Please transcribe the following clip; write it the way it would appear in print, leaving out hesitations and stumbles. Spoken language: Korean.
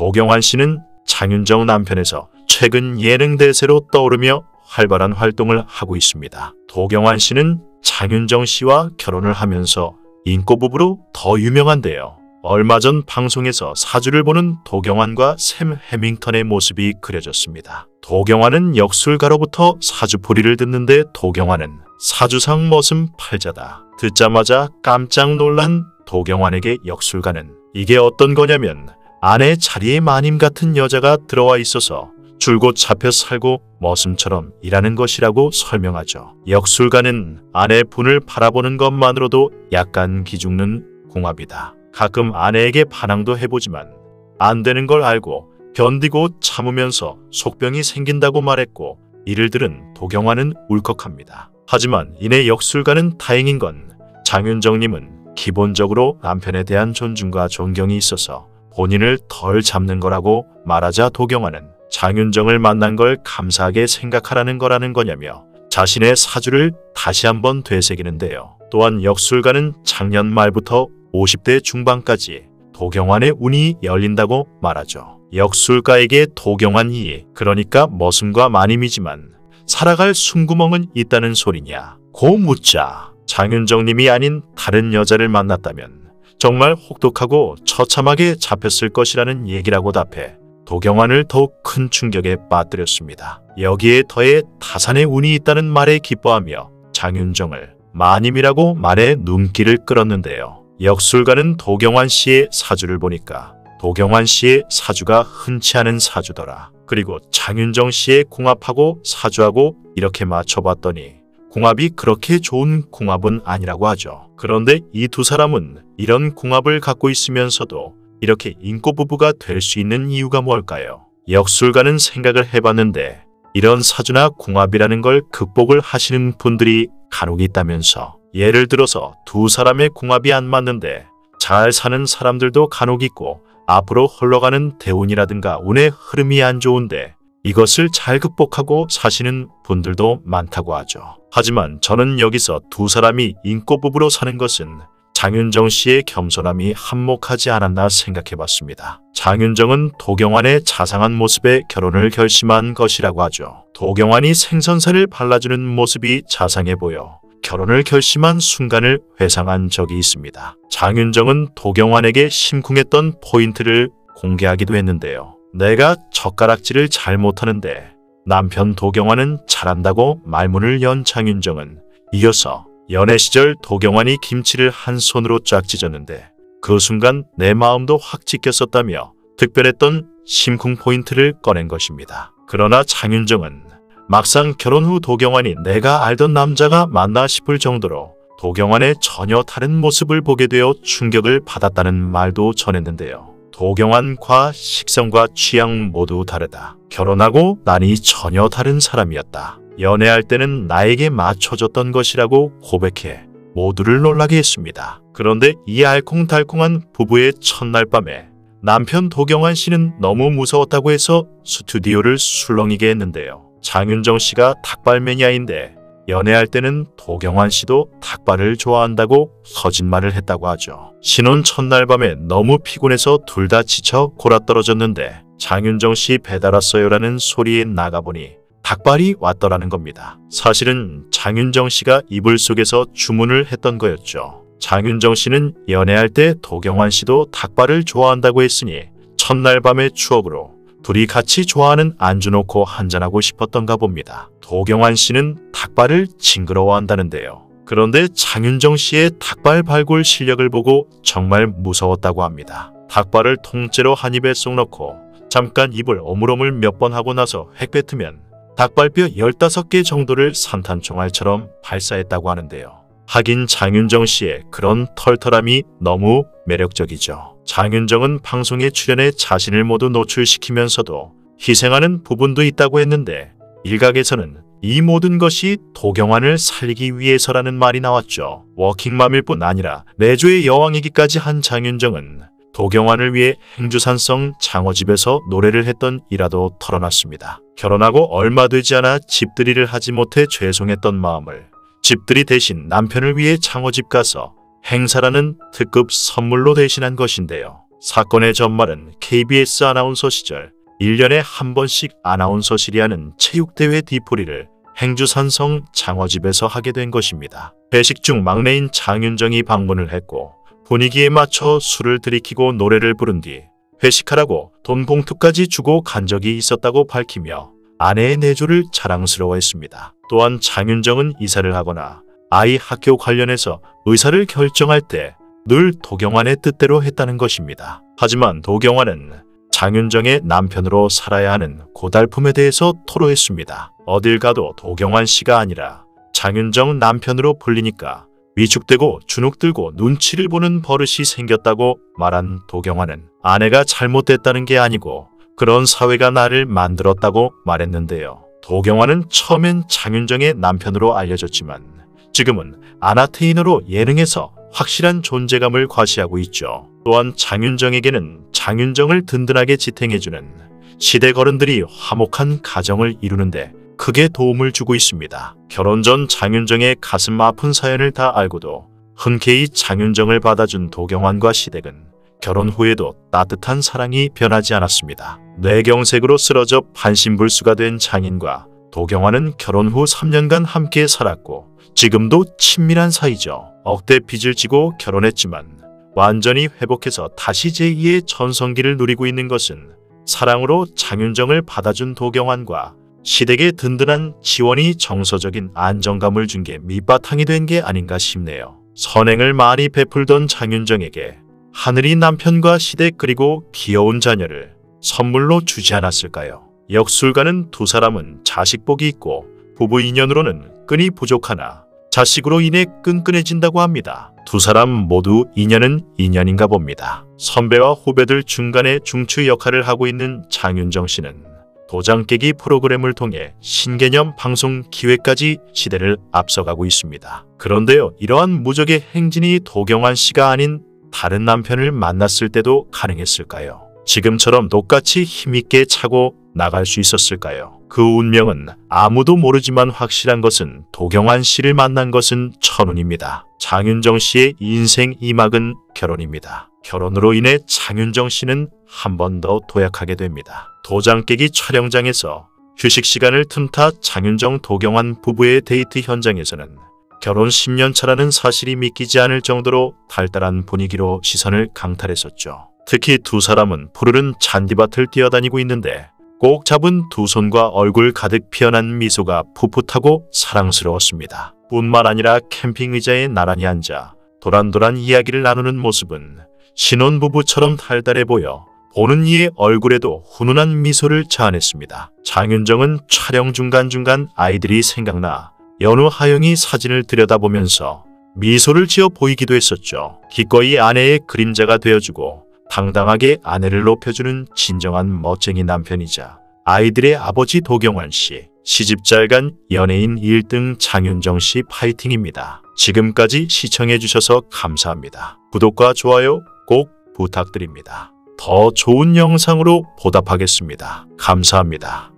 도경환 씨는 장윤정 남편에서 최근 예능 대세로 떠오르며 활발한 활동을 하고 있습니다. 도경환 씨는 장윤정 씨와 결혼을 하면서 인꼬 부부로 더 유명한데요. 얼마 전 방송에서 사주를 보는 도경환과 샘 해밍턴의 모습이 그려졌습니다. 도경환은 역술가로부터 사주풀이를 듣는데 도경환은 사주상 머슴 팔자다. 듣자마자 깜짝 놀란 도경환에게 역술가는 이게 어떤 거냐면 아내 자리에 마님 같은 여자가 들어와 있어서 줄곧 잡혀 살고 머슴처럼 일하는 것이라고 설명하죠. 역술가는 아내 분을 바라보는 것만으로도 약간 기죽는 궁합이다. 가끔 아내에게 반항도 해보지만 안 되는 걸 알고 견디고 참으면서 속병이 생긴다고 말했고 이를 들은 도경환은 울컥합니다. 하지만 이내 역술가는 다행인 건 장윤정님은 기본적으로 남편에 대한 존중과 존경이 있어서 본인을 덜 잡는 거라고 말하자 도경환은 장윤정을 만난 걸 감사하게 생각하라는 거라는 거냐며 자신의 사주를 다시 한번 되새기는데요. 또한 역술가는 작년 말부터 50대 중반까지 도경환의 운이 열린다고 말하죠. 역술가에게 도경환이 그러니까 머슴과 마님이지만 살아갈 숨구멍은 있다는 소리냐 고 묻자 장윤정님이 아닌 다른 여자를 만났다면 정말 혹독하고 처참하게 잡혔을 것이라는 얘기라고 답해 도경환을 더욱 큰 충격에 빠뜨렸습니다. 여기에 더해 타산의 운이 있다는 말에 기뻐하며 장윤정을 마님이라고 말해 눈길을 끌었는데요. 역술가는 도경환 씨의 사주를 보니까 도경환 씨의 사주가 흔치 않은 사주더라. 그리고 장윤정 씨의 궁합하고 사주하고 이렇게 맞춰봤더니 궁합이 그렇게 좋은 궁합은 아니라고 하죠. 그런데 이 두 사람은 이런 궁합을 갖고 있으면서도 이렇게 인꼬 부부가 될 수 있는 이유가 뭘까요? 역술가는 생각을 해봤는데 이런 사주나 궁합이라는 걸 극복을 하시는 분들이 간혹 있다면서 예를 들어서 두 사람의 궁합이 안 맞는데 잘 사는 사람들도 간혹 있고 앞으로 흘러가는 대운이라든가 운의 흐름이 안 좋은데 이것을 잘 극복하고 사시는 분들도 많다고 하죠. 하지만 저는 여기서 두 사람이 인꼬 부부로 사는 것은 장윤정 씨의 겸손함이 한몫하지 않았나 생각해봤습니다. 장윤정은 도경환의 자상한 모습에 결혼을 결심한 것이라고 하죠. 도경환이 생선살을 발라주는 모습이 자상해 보여 결혼을 결심한 순간을 회상한 적이 있습니다. 장윤정은 도경환에게 심쿵했던 포인트를 공개하기도 했는데요. 내가 젓가락질을 잘 못하는데 남편 도경환은 잘한다고 말문을 연 장윤정은 이어서 연애 시절 도경환이 김치를 한 손으로 쫙 찢었는데 그 순간 내 마음도 확 찢겼었다며 특별했던 심쿵 포인트를 꺼낸 것입니다. 그러나 장윤정은 막상 결혼 후 도경환이 내가 알던 남자가 맞나 싶을 정도로 도경환의 전혀 다른 모습을 보게 되어 충격을 받았다는 말도 전했는데요. 도경환과 식성과 취향 모두 다르다. 결혼하고 나니 전혀 다른 사람이었다. 연애할 때는 나에게 맞춰줬던 것이라고 고백해 모두를 놀라게 했습니다. 그런데 이 알콩달콩한 부부의 첫날 밤에 남편 도경환 씨는 너무 무서웠다고 해서 스튜디오를 술렁이게 했는데요. 장윤정 씨가 닭발 매니아인데 연애할 때는 도경환 씨도 닭발을 좋아한다고 거짓말을 했다고 하죠. 신혼 첫날 밤에 너무 피곤해서 둘 다 지쳐 골아떨어졌는데 장윤정 씨 배달 왔어요라는 소리에 나가보니 닭발이 왔더라는 겁니다. 사실은 장윤정 씨가 이불 속에서 주문을 했던 거였죠. 장윤정 씨는 연애할 때 도경환 씨도 닭발을 좋아한다고 했으니 첫날 밤의 추억으로 둘이 같이 좋아하는 안주 놓고 한잔하고 싶었던가 봅니다. 도경환 씨는 닭발을 징그러워한다는데요. 그런데 장윤정 씨의 닭발 발굴 실력을 보고 정말 무서웠다고 합니다. 닭발을 통째로 한 입에 쏙 넣고 잠깐 입을 오물오물 몇 번 하고 나서 획 뱉으면 닭발뼈 15개 정도를 산탄총알처럼 발사했다고 하는데요. 하긴 장윤정 씨의 그런 털털함이 너무 매력적이죠. 장윤정은 방송에 출연해 자신을 모두 노출시키면서도 희생하는 부분도 있다고 했는데 일각에서는 이 모든 것이 도경환을 살리기 위해서라는 말이 나왔죠. 워킹맘일 뿐 아니라 내조의 여왕이기까지 한 장윤정은 도경환을 위해 행주산성 장어집에서 노래를 했던 일화도 털어놨습니다. 결혼하고 얼마 되지 않아 집들이를 하지 못해 죄송했던 마음을 집들이 대신 남편을 위해 장어집 가서 행사라는 특급 선물로 대신한 것인데요. 사건의 전말은 KBS 아나운서 시절 1년에 한 번씩 아나운서실이 하는 체육대회 뒤풀이를 행주산성 장어집에서 하게 된 것입니다. 회식 중 막내인 장윤정이 방문을 했고 분위기에 맞춰 술을 들이키고 노래를 부른 뒤 회식하라고 돈 봉투까지 주고 간 적이 있었다고 밝히며 아내의 내조를 자랑스러워했습니다. 또한 장윤정은 이사를 하거나 아이 학교 관련해서 의사를 결정할 때 늘 도경환의 뜻대로 했다는 것입니다. 하지만 도경환은 장윤정의 남편으로 살아야 하는 고달픔에 대해서 토로했습니다. 어딜 가도 도경환 씨가 아니라 장윤정 남편으로 불리니까 위축되고 주눅들고 눈치를 보는 버릇이 생겼다고 말한 도경환은 아내가 잘못됐다는 게 아니고 그런 사회가 나를 만들었다고 말했는데요. 도경환은 처음엔 장윤정의 남편으로 알려졌지만 지금은 아나테이너로 예능에서 확실한 존재감을 과시하고 있죠. 또한 장윤정에게는 장윤정을 든든하게 지탱해주는 시대거른들이 화목한 가정을 이루는데 크게 도움을 주고 있습니다. 결혼 전 장윤정의 가슴 아픈 사연을 다 알고도 흔쾌히 장윤정을 받아준 도경환과 시댁은 결혼 후에도 따뜻한 사랑이 변하지 않았습니다. 뇌경색으로 쓰러져 반신불수가 된 장인과 도경환은 결혼 후 3년간 함께 살았고 지금도 친밀한 사이죠. 억대 빚을 지고 결혼했지만 완전히 회복해서 다시 제2의 전성기를 누리고 있는 것은 사랑으로 장윤정을 받아준 도경환과 시댁의 든든한 지원이 정서적인 안정감을 준 게 밑바탕이 된 게 아닌가 싶네요. 선행을 많이 베풀던 장윤정에게 하늘이 남편과 시댁 그리고 귀여운 자녀를 선물로 주지 않았을까요? 역술가는 두 사람은 자식복이 있고 부부 인연으로는 끈이 부족하나 자식으로 인해 끈끈해진다고 합니다. 두 사람 모두 인연은 인연인가 봅니다. 선배와 후배들 중간에 중추 역할을 하고 있는 장윤정 씨는 도장 깨기 프로그램을 통해 신개념 방송 기획까지 시대를 앞서가고 있습니다. 그런데요, 이러한 무적의 행진이 도경환 씨가 아닌 다른 남편을 만났을 때도 가능했을까요? 지금처럼 똑같이 힘있게 차고 나갈 수 있었을까요? 그 운명은 아무도 모르지만 확실한 것은 도경환 씨를 만난 것은 천운입니다. 장윤정 씨의 인생 2막은 결혼입니다. 결혼으로 인해 장윤정 씨는 한 번 더 도약하게 됩니다. 도장 깨기 촬영장에서 휴식 시간을 틈타 장윤정 도경환 부부의 데이트 현장에서는 결혼 10년 차라는 사실이 믿기지 않을 정도로 달달한 분위기로 시선을 강탈했었죠. 특히 두 사람은 푸르른 잔디밭을 뛰어다니고 있는데 꼭 잡은 두 손과 얼굴 가득 피어난 미소가 풋풋하고 사랑스러웠습니다. 뿐만 아니라 캠핑 의자에 나란히 앉아 도란도란 이야기를 나누는 모습은 신혼부부처럼 달달해 보여 보는 이의 얼굴에도 훈훈한 미소를 자아냈습니다. 장윤정은 촬영 중간중간 아이들이 생각나 연우 하영이 사진을 들여다보면서 미소를 지어 보이기도 했었죠. 기꺼이 아내의 그림자가 되어주고 당당하게 아내를 높여주는 진정한 멋쟁이 남편이자 아이들의 아버지 도경환 씨, 시집잘간 연예인 1등 장윤정 씨 파이팅입니다. 지금까지 시청해주셔서 감사합니다. 구독과 좋아요 꼭 부탁드립니다. 더 좋은 영상으로 보답하겠습니다. 감사합니다.